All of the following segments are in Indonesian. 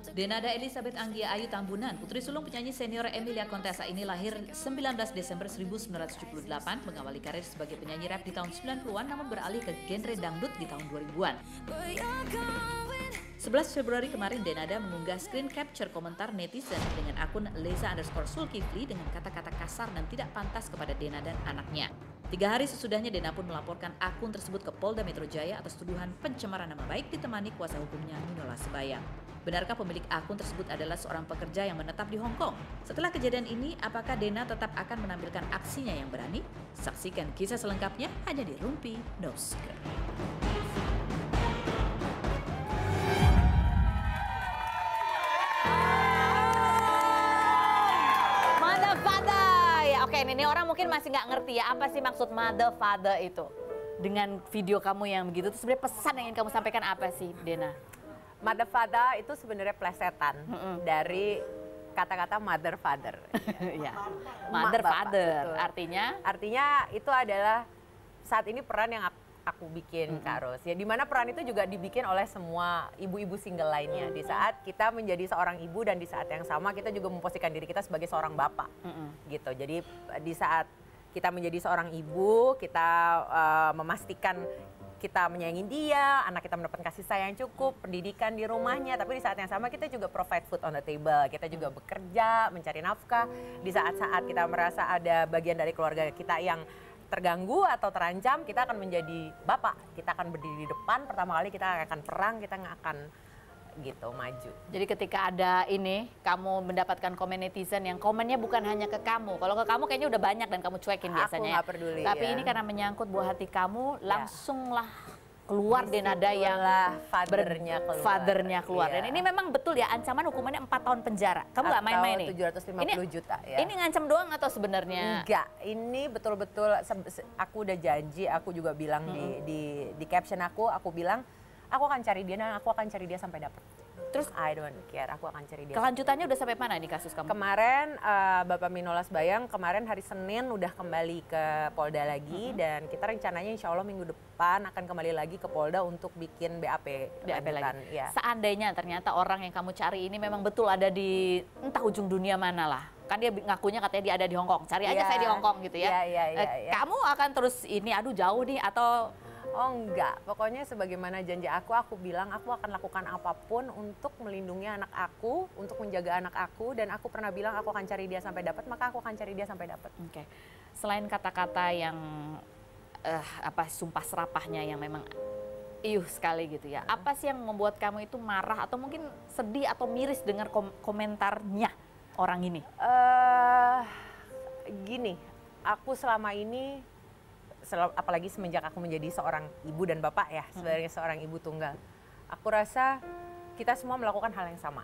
Denada Elizabeth Anggia Ayu Tambunan, putri sulung penyanyi senior Emilia Contessa ini lahir 19 Desember 1978, mengawali karir sebagai penyanyi rap di tahun 90-an namun beralih ke genre dangdut di tahun 2000-an. 11 Februari kemarin Denada mengunggah screen capture komentar netizen dengan akun Leza_Sulkifli dengan kata-kata kasar dan tidak pantas kepada Dena dan anaknya. 3 hari sesudahnya Dena pun melaporkan akun tersebut ke Polda Metro Jaya atas tuduhan pencemaran nama baik ditemani kuasa hukumnya Minola Sebayang. Benarkah pemilik akun tersebut adalah seorang pekerja yang menetap di Hong Kong? Setelah kejadian ini, apakah Dena tetap akan menampilkan aksinya yang berani? Saksikan kisah selengkapnya hanya di Rumpi No Secret. Mother father, ya oke ini orang mungkin masih nggak ngerti ya apa sih maksud mother father itu. Dengan video kamu yang begitu, itu sebenarnya pesan yang ingin kamu sampaikan apa sih, Dena? Mother father itu sebenarnya plesetan dari kata-kata mother father. Ya. Mother father, artinya itu adalah saat ini peran yang aku bikin Kak Ros. Ya dimana peran itu juga dibikin oleh semua ibu-ibu single lainnya. Di saat kita menjadi seorang ibu dan di saat yang sama kita juga memposisikan diri kita sebagai seorang bapak. Gitu. Jadi di saat kita menjadi seorang ibu, kita memastikan kita menyayangi dia, anak kita mendapatkan kasih sayang cukup, pendidikan di rumahnya, tapi di saat yang sama kita juga provide food on the table, kita juga bekerja, mencari nafkah. Di saat-saat kita merasa ada bagian dari keluarga kita yang terganggu atau terancam, kita akan menjadi bapak, kita akan berdiri di depan, pertama kali kita akan perang, kita nggak akan gitu maju. Jadi ketika ada ini, kamu mendapatkan komen netizen yang komennya bukan hanya ke kamu. Kalau ke kamu kayaknya udah banyak dan kamu cuekin biasanya. Aku nggak peduli. Tapi ya. ini karena menyangkut buah hati kamu, langsunglah keluar Denada yang fathernya keluar. Dan ini memang betul ya, ancaman hukumannya 4 tahun penjara. Kamu nggak main-main nih? 750 juta ya. Ini ngancam doang atau sebenarnya? Enggak, ini betul-betul aku udah janji, aku juga bilang di caption aku bilang aku akan cari dia dan aku akan cari dia sampai dapat. Terus I don't care, aku akan cari dia. Kelanjutannya udah sampai mana nih kasus kamu? Kemarin Bapak Minola Sebayang kemarin hari Senin udah kembali ke Polda lagi dan kita rencananya insya Allah minggu depan akan kembali lagi ke Polda untuk bikin BAP lagi. Ya. Seandainya ternyata orang yang kamu cari ini memang betul ada di entah ujung dunia mana lah. Kan dia ngakunya katanya dia ada di Hong Kong. Cari aja saya di Hong Kong gitu ya. Kamu akan terus ini aduh jauh nih atau oh enggak, pokoknya sebagaimana janji aku bilang aku akan lakukan apapun untuk melindungi anak aku, untuk menjaga anak aku, dan aku pernah bilang aku akan cari dia sampai dapat, maka aku akan cari dia sampai dapat. Oke. Selain kata-kata yang sumpah serapahnya yang memang sekali gitu ya, apa sih yang membuat kamu itu marah atau mungkin sedih atau miris dengar komentarnya orang ini? Gini, aku selama ini apalagi semenjak aku menjadi seorang ibu dan bapak ya, sebagai seorang ibu tunggal, aku rasa kita semua melakukan hal yang sama.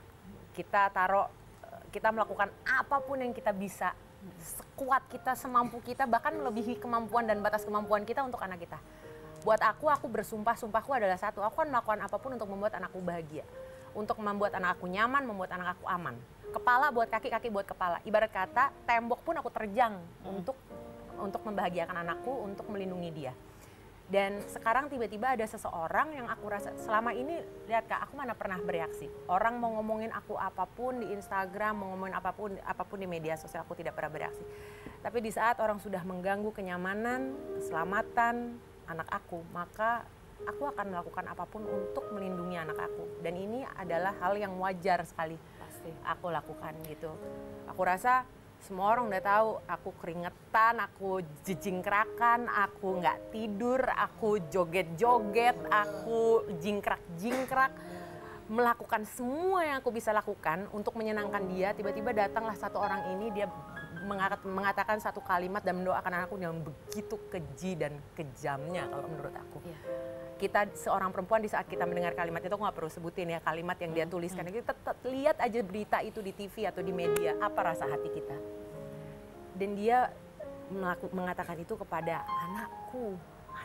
Kita melakukan apapun yang kita bisa, sekuat kita, semampu kita, bahkan melebihi kemampuan dan batas kemampuan kita untuk anak kita. Buat aku bersumpahku adalah satu, aku akan melakukan apapun untuk membuat anakku bahagia, untuk membuat anak aku nyaman, membuat anak aku aman. Kepala buat kaki, kaki buat kepala. Ibarat kata, tembok pun aku terjang untuk membahagiakan anakku, untuk melindungi dia. Dan sekarang tiba-tiba ada seseorang yang aku rasa selama ini, lihat Kak, aku mana pernah bereaksi. Orang mau ngomongin aku apapun di Instagram, mau ngomongin apapun di media sosial, aku tidak pernah bereaksi. Tapi di saat orang sudah mengganggu kenyamanan, keselamatan anak aku, maka aku akan melakukan apapun untuk melindungi anak aku. Dan ini adalah hal yang wajar sekali pasti aku lakukan gitu. Aku rasa semua orang udah tahu aku keringetan, aku jingkrakan, aku nggak tidur, aku joget-joget, aku jingkrak-jingkrak, melakukan semua yang aku bisa lakukan untuk menyenangkan dia. Tiba-tiba datanglah satu orang ini, dia mengatakan satu kalimat dan mendoakan anakku yang begitu keji dan kejamnya kalau menurut aku. Kita seorang perempuan di saat kita mendengar kalimat itu, aku nggak perlu sebutin ya kalimat yang dia tuliskan. Kita lihat aja berita itu di TV atau di media, apa rasa hati kita. Dan dia mengatakan itu kepada anakku.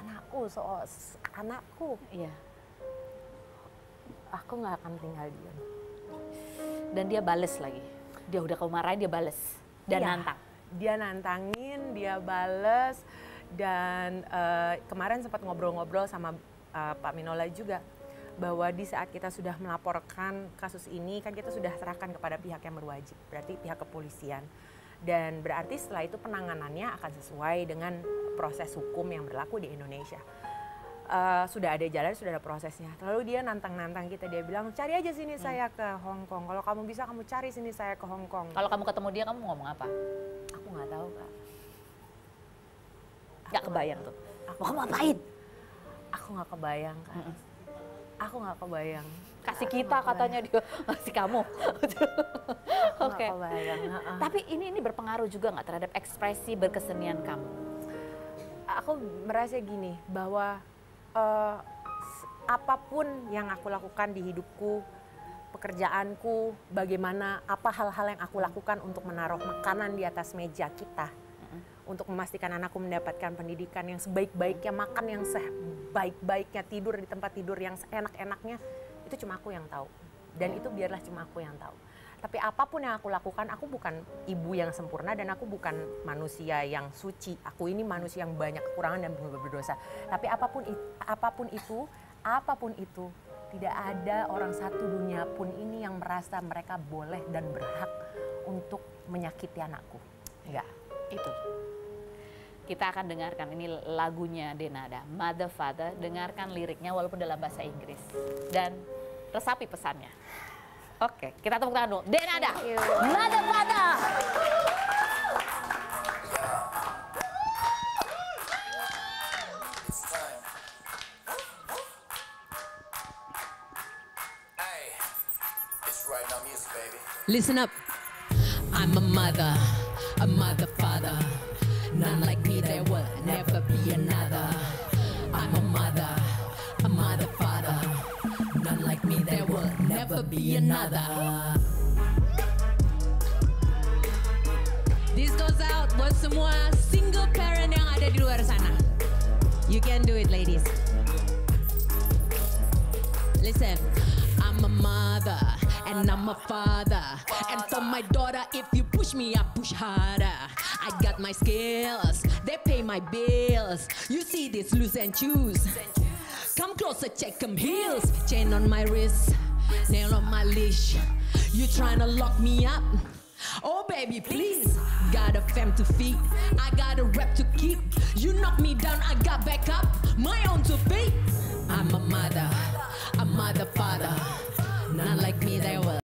Iya. Aku nggak akan tinggal diam. Dan dia bales lagi. Dia udah kau marahin, dia bales. Dan nantang. Dia nantangin, dia bales. Dan kemarin sempat ngobrol-ngobrol sama Pak Minola juga, bahwa di saat kita sudah melaporkan kasus ini kan kita sudah serahkan kepada pihak yang berwajib, berarti pihak kepolisian. Dan berarti setelah itu penanganannya akan sesuai dengan proses hukum yang berlaku di Indonesia. Sudah ada jalan, sudah ada prosesnya. Lalu dia nantang-nantang kita, dia bilang cari aja sini saya ke Hong Kong. Kalau kamu bisa kamu cari sini saya ke Hong Kong. Kalau kamu ketemu dia kamu ngomong apa? Aku nggak tahu Kak. Nggak kebayang tuh. Kamu ngapain? Aku nggak kebayang Kak. Aku nggak kebayang. Kasih kita katanya dia, kasih kamu. Oke. Tapi ini berpengaruh juga nggak terhadap ekspresi berkesenian kamu? Aku merasa gini, bahwa apapun yang aku lakukan di hidupku, pekerjaanku, bagaimana, apa hal-hal yang aku lakukan untuk menaruh makanan di atas meja kita, untuk memastikan anakku mendapatkan pendidikan yang sebaik-baiknya, makan yang sebaik-baiknya, tidur di tempat tidur yang seenak-enaknya, itu cuma aku yang tahu. Dan itu biarlah cuma aku yang tahu. Tapi apapun yang aku lakukan, aku bukan ibu yang sempurna dan aku bukan manusia yang suci. Aku ini manusia yang banyak kekurangan dan berdosa. Tapi apapun itu, tidak ada orang satu dunia pun ini yang merasa mereka boleh dan berhak untuk menyakiti anakku. Enggak, itu. Kita akan dengarkan ini lagunya Denada, Mother Father. Dengarkan liriknya walaupun dalam bahasa Inggris dan resapi pesannya. Oke, kita tepuk tangan dulu. Denada, Mother Father. Listen up. I'm a mother father. None like me, there will never be another. I'm a mother father. None like me, there will never be another. This goes out buat semua single parent yang ada di luar sana. You can do it, ladies. Listen, I'm a mother and I'm a father. And for my daughter, if you push me, I push harder. I got my skills, they pay my bills. You see this loose and choose. Come closer, check them heels. Chain on my wrist, nail on my leash. You tryna lock me up? Oh baby, please. Got a fam to feed, I got a rep to keep. You knock me down, I got back up, my own to feed. I'm a mother father. None like me, they